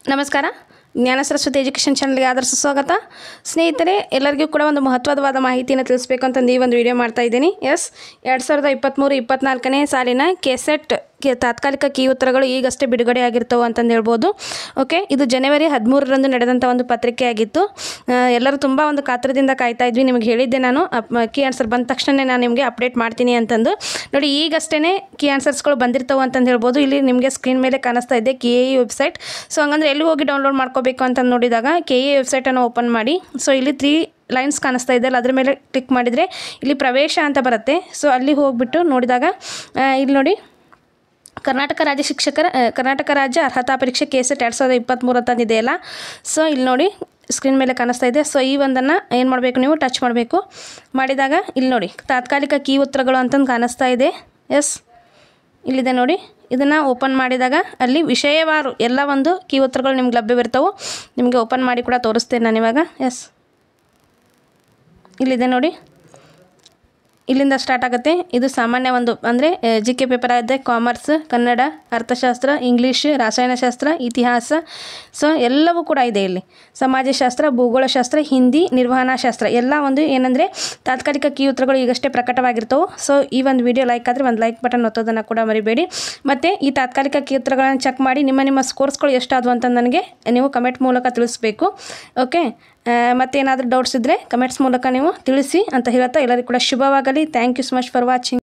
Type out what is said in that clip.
ನಮಸ್ಕಾರ. ಜ್ಞಾನ ಸರಸ್ವತಿ ಎಜುಕೇಷನ್ ಚಾನಲ್ಗೆ ಆದರ ಸುಸ್ವಾಗತ. ಸ್ನೇಹಿತರೆ, ಎಲ್ಲರಿಗೂ ಕೂಡ ಒಂದು ಮಹತ್ವವಾದ ಮಾಹಿತಿಯನ್ನು ತಿಳಿಸಬೇಕು ಅಂತಂದು ಈ ಒಂದು ವಿಡಿಯೋ ಮಾಡ್ತಾ ಇದ್ದೀನಿ. 2023-24ನೇ ಸಾಲಿನ ಕೆಸೆಟ್ ತಾತ್ಕಾಲಿಕ ಕೀ ಉತ್ತರಗಳು ಈಗಷ್ಟೇ ಬಿಡುಗಡೆ ಆಗಿರ್ತವೆ ಅಂತಂದು ಹೇಳ್ಬೋದು. ಓಕೆ, ಇದು ಜನವರಿ 13ರಂದು ನಡೆದಂಥ ಒಂದು ಪತ್ರಿಕೆ ಆಗಿತ್ತು. ಎಲ್ಲರೂ ತುಂಬ ಒಂದು ಕಾತರದಿಂದ ಕಾಯ್ತಾ ಇದ್ವಿ. ನಿಮಗೆ ಹೇಳಿದ್ದೆ ನಾನು ಕೀ ಆನ್ಸರ್ ಬಂದ ತಕ್ಷಣ ನಾನು ನಿಮಗೆ ಅಪ್ಡೇಟ್ ಮಾಡ್ತೀನಿ ಅಂತಂದು. ನೋಡಿ, ಈಗಷ್ಟೇ ಕೀ ಆನ್ಸರ್ಸ್ಗಳು ಬಂದಿರ್ತವೆ ಅಂತಂದು ಹೇಳ್ಬೋದು. ಇಲ್ಲಿ ನಿಮಗೆ ಸ್ಕ್ರೀನ್ ಮೇಲೆ ಕಾಣಿಸ್ತಾ ಇದೆ KE ವೆಬ್ಸೈಟ್. ಸೊ ಹಂಗಂದ್ರೆ ಎಲ್ಲಿ ಹೋಗಿ ಡೌನ್ಲೋಡ್ ಮಾಡ್ಕೋಬೇಕು ಅಂತ ನೋಡಿದಾಗ KE ವೆಬ್ಸೈಟನ್ನು ಓಪನ್ ಮಾಡಿ. ಸೊ ಇಲ್ಲಿ 3 ಲೈನ್ಸ್ ಕಾಣಿಸ್ತಾ ಇದೆ ಅಲ್ಲ, ಅದ್ರ ಮೇಲೆ ಕ್ಲಿಕ್ ಮಾಡಿದರೆ ಇಲ್ಲಿ ಪ್ರವೇಶ ಅಂತ ಬರುತ್ತೆ. ಸೊ ಅಲ್ಲಿ ಹೋಗಿಬಿಟ್ಟು ನೋಡಿದಾಗ ಇಲ್ಲಿ ನೋಡಿ, ಕರ್ನಾಟಕ ರಾಜ್ಯ ಅರ್ಹತಾ ಪರೀಕ್ಷೆ ಕೆಸೆಟ್ 2023 ಅಂತಂದಿದೆಯಲ್ಲ. ಸೊ ಇಲ್ಲಿ ನೋಡಿ ಸ್ಕ್ರೀನ್ ಮೇಲೆ ಕಾಣಿಸ್ತಾ ಇದೆ. ಸೊ ಈ ಒಂದನ್ನು ಏನು ಮಾಡಬೇಕು, ನೀವು ಟಚ್ ಮಾಡಬೇಕು. ಮಾಡಿದಾಗ ಇಲ್ಲಿ ನೋಡಿ ತಾತ್ಕಾಲಿಕ ಕೀ ಉತ್ತರಗಳು ಅಂತಂದು ಕಾಣಿಸ್ತಾ ಇದೆ. ಇಲ್ಲಿದೆ ನೋಡಿ. ಇದನ್ನು ಓಪನ್ ಮಾಡಿದಾಗ ಅಲ್ಲಿ ವಿಷಯವಾರು ಎಲ್ಲ ಒಂದು ಕೀ ಉತ್ತರಗಳು ನಿಮ್ಗೆ ಲಭ್ಯವಿರ್ತವೆ. ನಿಮಗೆ ಓಪನ್ ಮಾಡಿ ಕೂಡ ತೋರಿಸ್ತೇನೆ ನಾನು ಇವಾಗ. ಇಲ್ಲಿದೆ ನೋಡಿ, ಇಲ್ಲಿಂದ ಸ್ಟಾರ್ಟ್ ಆಗುತ್ತೆ. ಇದು ಸಾಮಾನ್ಯ ಒಂದು ಅಂದರೆ GK ಪೇಪರ್ ಆಗಿದೆ. ಕಾಮರ್ಸ್, ಕನ್ನಡ, ಅರ್ಥಶಾಸ್ತ್ರ, ಇಂಗ್ಲೀಷ್, ರಾಸಾಯನಶಾಸ್ತ್ರ, ಇತಿಹಾಸ. ಸೊ ಎಲ್ಲವೂ ಕೂಡ ಇದೆ ಇಲ್ಲಿ. ಸಮಾಜಶಾಸ್ತ್ರ, ಭೂಗೋಳಶಾಸ್ತ್ರ, ಹಿಂದಿ, ನಿರ್ವಹಣಾ ಶಾಸ್ತ್ರ ಎಲ್ಲ ಒಂದು ಏನಂದರೆ ತಾತ್ಕಾಲಿಕ ಕೀ ಉತ್ತರಗಳು ಈಗಷ್ಟೇ ಪ್ರಕಟವಾಗಿರ್ತವೆ. ಸೊ ಈ ಒಂದು ವಿಡಿಯೋ ಲೈಕ್ ಆದರೆ ಒಂದು ಲೈಕ್ ಬಟನ್ ಒತ್ತೋದನ್ನು ಕೂಡ ಮರಿಬೇಡಿ. ಮತ್ತು ಈ ತಾತ್ಕಾಲಿಕ ಕೀ ಉತ್ತರಗಳನ್ನು ಚೆಕ್ ಮಾಡಿ ನಿಮ್ಮ ಸ್ಕೋರ್ಸ್ಗಳು ಎಷ್ಟಾದವು ಅಂತ ನನಗೆ ನೀವು ಕಮೆಂಟ್ ಮೂಲಕ ತಿಳಿಸ್ಬೇಕು. ಓಕೆ, ಮತ್ತೇನಾದರೂ ಡೌಟ್ಸ್ ಇದ್ದರೆ ಕಮೆಂಟ್ಸ್ ಮೂಲಕ ನೀವು ತಿಳಿಸಿ ಅಂತ ಹೇಳ್ತಾ ಎಲ್ಲರಿಗೂ ಕೂಡ ಶುಭವಾಗಲಿ. Thank you so much for watching.